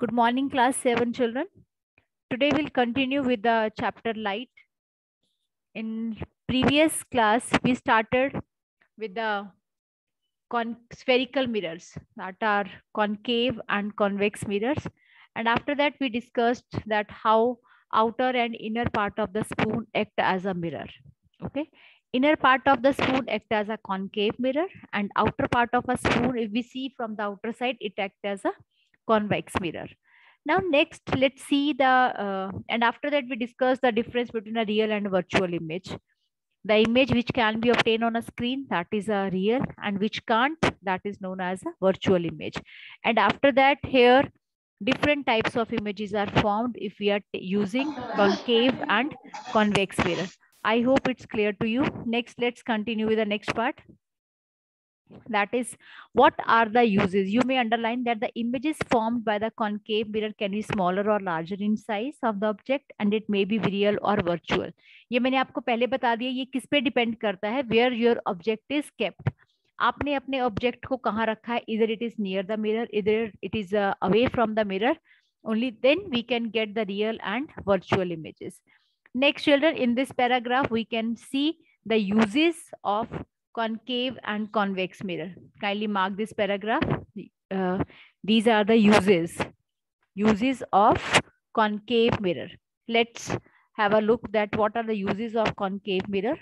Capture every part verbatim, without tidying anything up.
Good morning, class seven children. Today we'll continue with the chapter light. In previous class, we started with the con spherical mirrors that are concave and convex mirrors. And after that, we discussed that how outer and inner part of the spoon act as a mirror. Okay. Inner part of the spoon act as a concave mirror, and outer part of a spoon, if we see from the outer side, it acts as a convex mirror. Now next, let's see the, uh, and after that we discuss the difference between a real and virtual image. The image which can be obtained on a screen, that is a real, and which can't, that is known as a virtual image. And after that, here, different types of images are formed if we are using concave and convex mirror. I hope it's clear to you. Next, let's continue with the next part. That is, what are the uses? You may underline that the images formed by the concave mirror can be smaller or larger in size of the object, and it may be real or virtual. ये मैंने आपको पहले बता दिया, ये किस पे depend करता है, where your object is kept. आपने अपने ऑब्जेक्ट को कहाँ रखा है, either it is near the mirror, either it is uh, away from the mirror. Only then we can get the real and virtual images. Next, children, in this paragraph we can see the uses of concave and convex mirror. Kindly mark this paragraph. Uh, these are the uses uses of concave mirror. Let's have a look that what are the uses of concave mirror.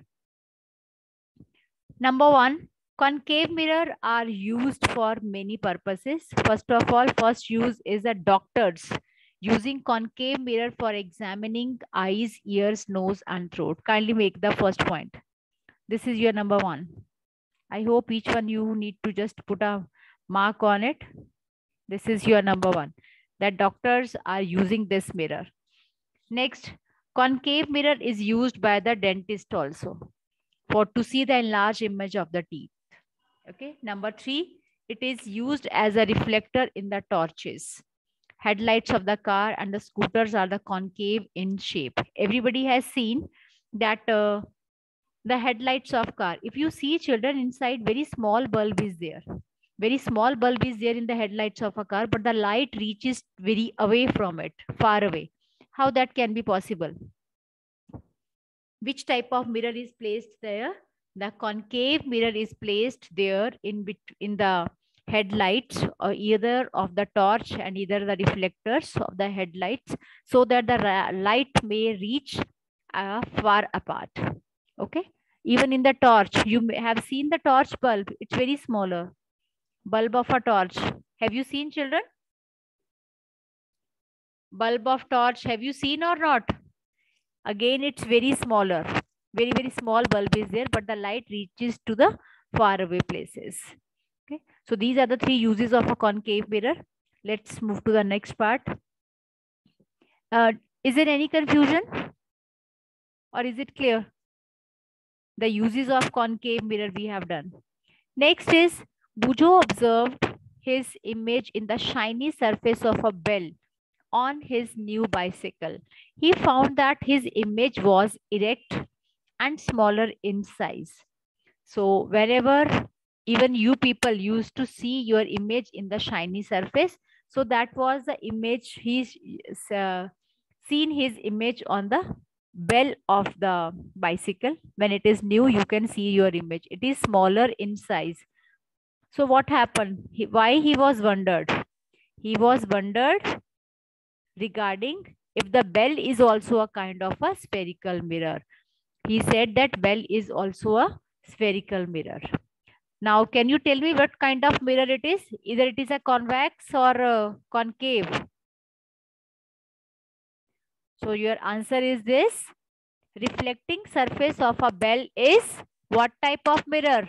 Number one, concave mirror are used for many purposes. First of all, first use is the doctors using concave mirror for examining eyes, ears, nose, and throat. Kindly make the first point. This is your number one. I hope each one you need to just put a mark on it. This is your number one, that doctors are using this mirror. Next, concave mirror is used by the dentist also for to see the enlarged image of the teeth. Okay. Number three, it is used as a reflector in the torches. Headlights of the car and the scooters are the concave in shape. Everybody has seen that uh, the headlights of car. If you see children inside, very small bulb is there. Very small bulb is there in the headlights of a car, but the light reaches very away from it, far away. How that can be possible? Which type of mirror is placed there? The concave mirror is placed there in in the headlights or either of the torch and either the reflectors of the headlights, so that the light may reach uh, far apart. Okay. Even in the torch, you may have seen the torch bulb. It's very smaller. Bulb of a torch. Have you seen, children? Bulb of torch. Have you seen or not? Again, it's very smaller. Very, very small bulb is there, but the light reaches to the far away places. Okay. So these are the three uses of a concave mirror. Let's move to the next part. Uh, is there any confusion? Or is it clear? The uses of concave mirror we have done. Next is, Bujo observed his image in the shiny surface of a bell on his new bicycle. He found that his image was erect and smaller in size. So wherever even you people used to see your image in the shiny surface, so that was the image he's uh, seen his image on the bell of the bicycle. When it is new, you can see your image. It is smaller in size. So what happened? He, why he was wondered? He was wondered regarding if the bell is also a kind of a spherical mirror. He said that bell is also a spherical mirror. Now, can you tell me what kind of mirror it is? Either it is a convex or a concave. So your answer is this. Reflecting surface of a bell is what type of mirror?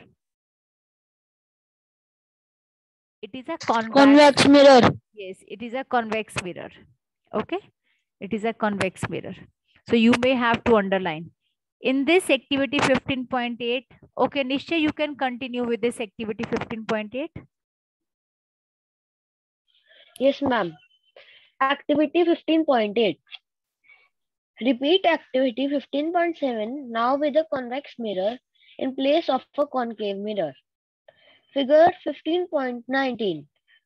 It is a convex, convex mirror. Yes, it is a convex mirror. Okay. It is a convex mirror. So you may have to underline. In this activity fifteen point eight, okay, Nishya, you can continue with this activity fifteen point eight. Yes, ma'am. Activity fifteen point eight. Repeat activity fifteen point seven now with a convex mirror in place of a concave mirror. Figure fifteen point nineteen.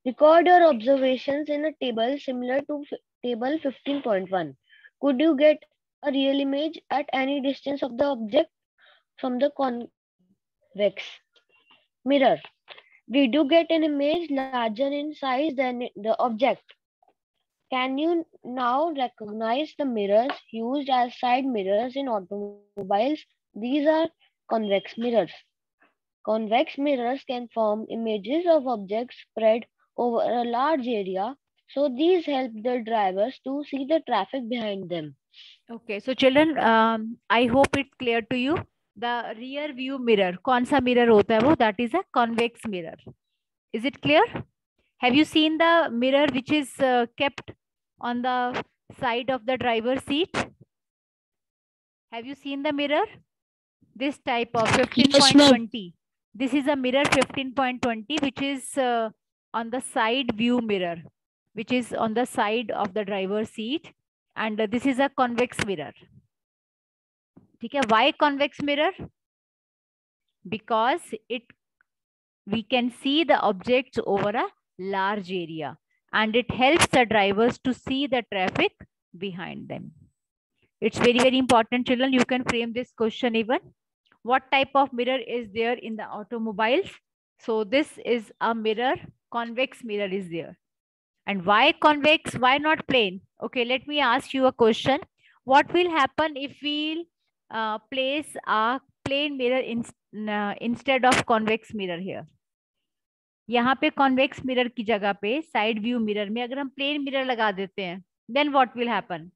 Record your observations in a table similar to f- table fifteen point one. Could you get a real image at any distance of the object from the convex mirror? Did you get an image larger in size than the object? Can you now recognize the mirrors used as side mirrors in automobiles? These are convex mirrors. Convex mirrors can form images of objects spread over a large area, so these help the drivers to see the traffic behind them. Okay, so children, um, I hope it's clear to you. The rear view mirror, कौन सा mirror होता है वो? That is a convex mirror. Is it clear? Have you seen the mirror which is uh, kept on the side of the driver's seat? Have you seen the mirror? This type of fifteen point twenty. This is a mirror fifteen point twenty, which is uh, on the side view mirror, which is on the side of the driver's seat. And uh, this is a convex mirror. Okay, why convex mirror? Because it we can see the objects over a large area, and it helps the drivers to see the traffic behind them. It's very, very important, children. You can frame this question even. What type of mirror is there in the automobiles? So this is a mirror, convex mirror is there. And why convex? Why not plane? Okay, let me ask you a question. What will happen if we uh, place a plane mirror in, uh, instead of convex mirror here? यहाँ पे convex mirror की जगह पे side view mirror में अगर हम plane mirror लगा देते हैं, then what will happen?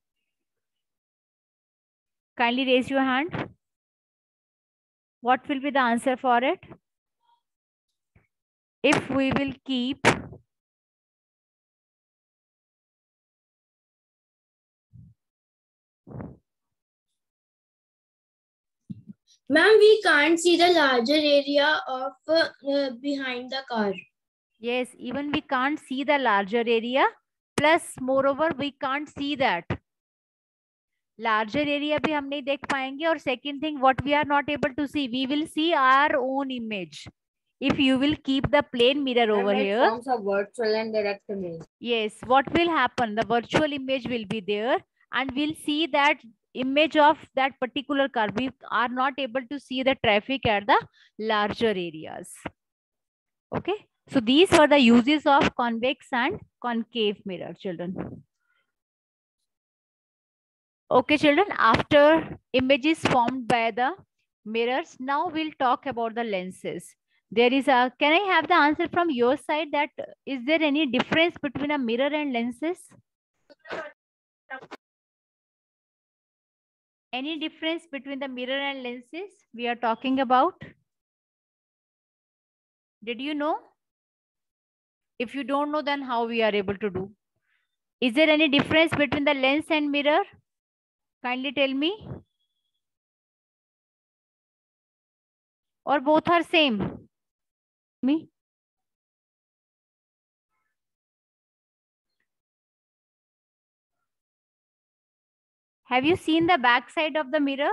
Kindly raise your hand. What will be the answer for it? If we will keep Ma'am, we can't see the larger area of uh, behind the car. Yes, even we can't see the larger area. Plus, moreover, we can't see that. Larger area भी हम नहीं देख पाएंगे. और second thing, what we are not able to see, we will see our own image. If you will keep the plane mirror over it here. forms a virtual and direct image. Yes, what will happen? The virtual image will be there, and we'll see that image of that particular car. We are not able to see the traffic at the larger areas. Okay, so these were the uses of convex and concave mirror, children. Okay, children, after images formed by the mirrors, now we'll talk about the lenses. There is a, can I have the answer from your side that is there any difference between a mirror and lenses? Any difference between the mirror and lenses we are talking about? Did you know? If you don't know, then how we are able to do? Is there any difference between the lens and mirror? Kindly tell me. Or both are same? Me? Have you seen the back side of the mirror?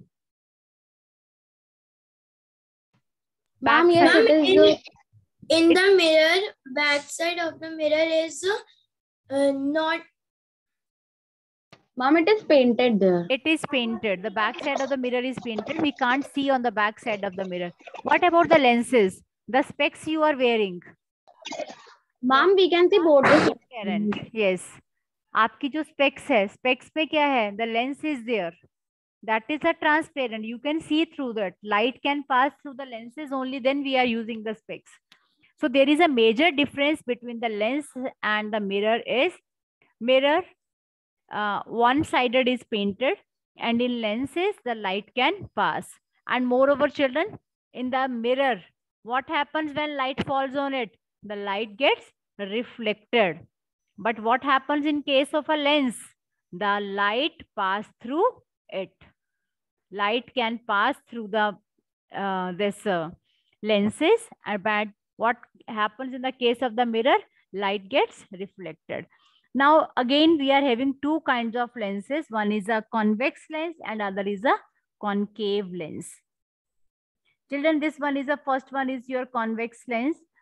Ma'am, yes, it is in, in the mirror, back side of the mirror is uh, not. Ma'am, it is painted there. It is painted. The back side of the mirror is painted. We can't see on the back side of the mirror. What about the lenses? The specs you are wearing? Ma'am, we can see both. Transparent. Yes. आपकी जो specs है, specs पे क्या है? The lens is there. That is a transparent. You can see through that. Light can pass through the lenses only. Then we are using the specs. So there is a major difference between the lens and the mirror. Is mirror uh, one-sided is painted, and in lenses the light can pass. And moreover, children, in the mirror, what happens when light falls on it? The light gets reflected. But what happens in case of a lens? The light pass through it. Light can pass through the uh, this uh, lenses, and but what happens in the case of the mirror? Light gets reflected. Now again we are having two kinds of lenses. One is a convex lens and other is a concave lens. Children, this one is the first one is your convex lens.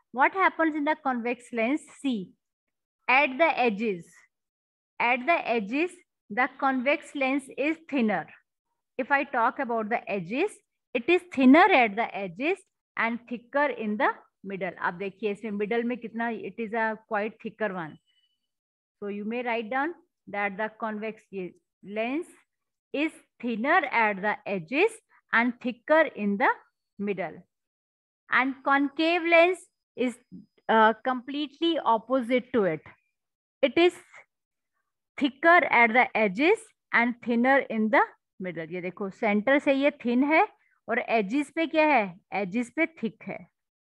What happens in the convex lens? See, at the edges, at the edges, the convex lens is thinner. If I talk about the edges, it is thinner at the edges and thicker in the middle. आप देखिए इसमें middle में कितना, it is a quite thicker one. So you may write down that the convex lens is thinner at the edges and thicker in the middle. And concave lens is uh, completely opposite to it. It is thicker at the edges and thinner in the middle. ये देखो center से ये thin है और edges पे क्या है? Edges पे thick है.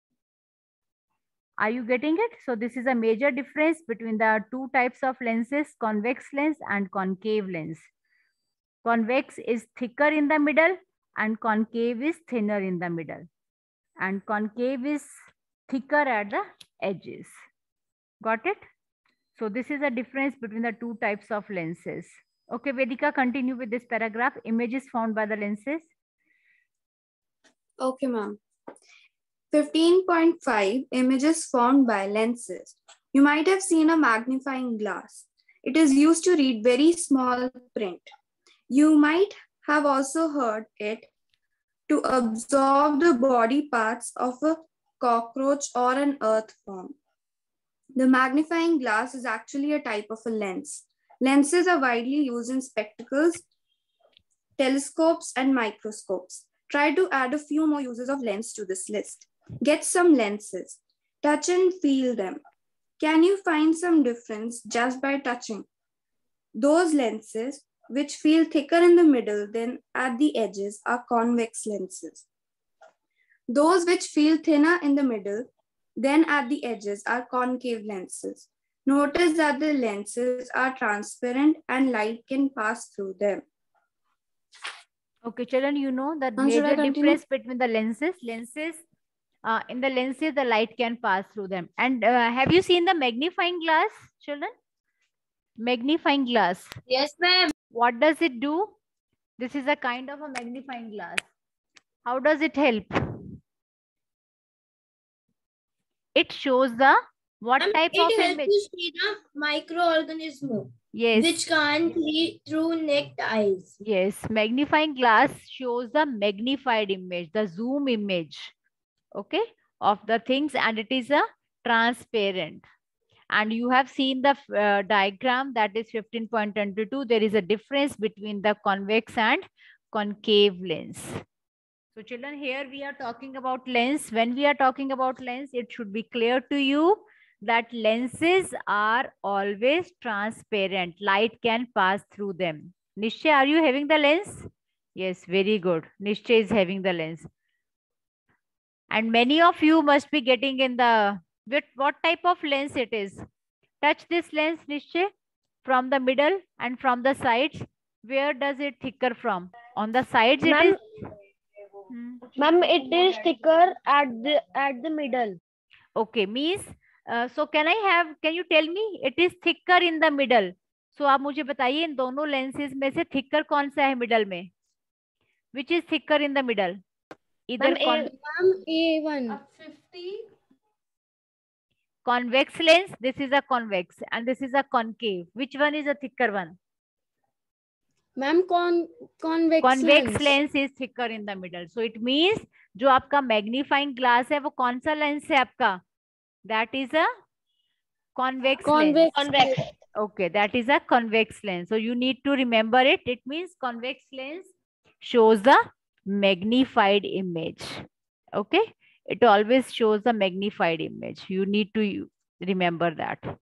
Are you getting it? So this is a major difference between the two types of lenses, convex lens and concave lens. Convex is thicker in the middle and concave is thinner in the middle. And concave is thicker at the edges. Got it? So this is a difference between the two types of lenses. Okay, Vedika, continue with this paragraph. Images found by the lenses. Okay, ma'am. fifteen point five images formed by lenses. You might have seen a magnifying glass. It is used to read very small print. You might have also heard it to absorb the body parts of a cockroach or an earthworm. The magnifying glass is actually a type of a lens. Lenses are widely used in spectacles, telescopes, and microscopes. Try to add a few more uses of lens to this list. Get some lenses. Touch and feel them. Can you find some difference just by touching? Those lenses which feel thicker in the middle than at the edges are convex lenses. Those which feel thinner in the middle than at the edges are concave lenses. Notice that the lenses are transparent and light can pass through them. Okay, children, you know that Ma'am, should I major continue? difference between the lenses. Lenses, uh, in the lenses, the light can pass through them. And uh, have you seen the magnifying glass, children? Magnifying glass. Yes, ma'am. What does it do? This is a kind of a magnifying glass. How does it help? It shows the what Ma'am, type it of helps image? to see the microorganism Yes. which can't see through naked eyes. Yes, magnifying glass shows the magnified image, the zoom image, okay, of the things, and it is a transparent. And you have seen the uh, diagram, that is fifteen point twenty-two. There is a difference between the convex and concave lens. So children, here we are talking about lens. When we are talking about lens, it should be clear to you that lenses are always transparent. Light can pass through them. Nishchay, are you having the lens? Yes, very good. Nishchay is having the lens. And many of you must be getting in the, what, what type of lens it is. Touch this lens, Nishchay, from the middle and from the sides. Where does it thicker from? On the sides it is? Hmm. Ma'am, it is thicker at the at the middle. Okay, means uh, so can I have, can you tell me, it is thicker in the middle. So आप मुझे बताइए इन दोनों lenses में से thicker कौन सा है middle में? Which is thicker in the middle? Either Ma'am, con Ma'am, A one. convex lens, this is a convex, and this is a concave. Which one is a thicker one? Ma'am, con convex Convex lens. lens is thicker in the middle. So it means जो आपका magnifying glass है वो कौन सा lens है आपका? That is a convex lens. Convex. convex. Okay, that is a convex lens. So you need to remember it. It means convex lens shows the magnified image. Okay, it always shows the magnified image. You need to remember that.